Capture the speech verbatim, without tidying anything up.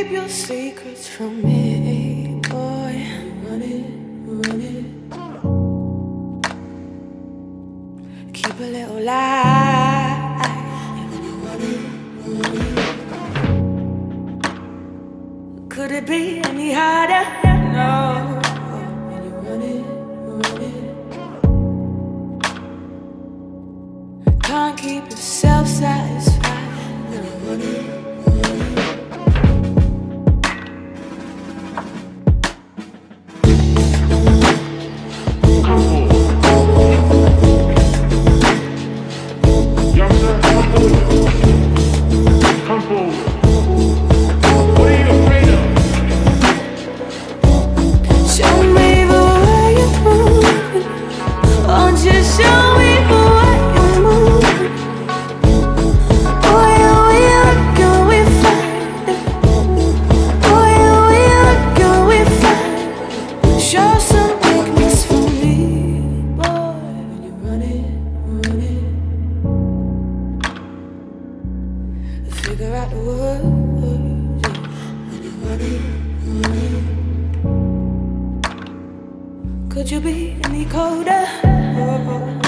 keep your secrets from me, boy. Run it, run it. Keep a little lie. Run it, run it. Could it be any harder? No. Run it, run it. Can't keep yourself satisfied. Run it. Figure out the words. Could you be any colder?